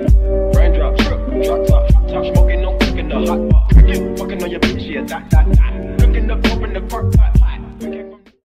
Raindrop, drop top, smoking, no cooking the hot pot. Fucking on your bitch, yeah, that. Cooking up, open the park pot.